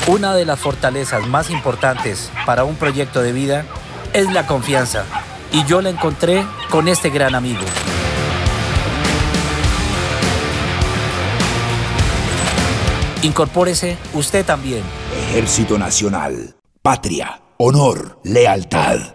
Una de las fortalezas más importantes para un proyecto de vida es la confianza. Y yo la encontré con este gran amigo. Incorpórese usted también. Ejército Nacional. Patria, honor, lealtad.